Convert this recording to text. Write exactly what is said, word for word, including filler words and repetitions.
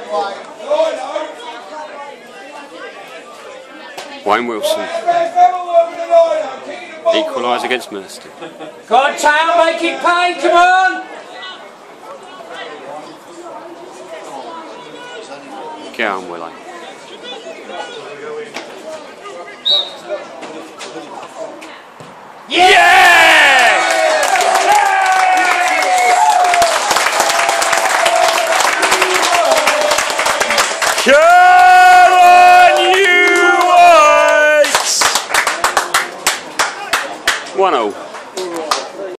Wayne Wilson. Equalise against Merstham. Go on, Town, make it pay, come on! Get on, Willo. Yeah! Yeah!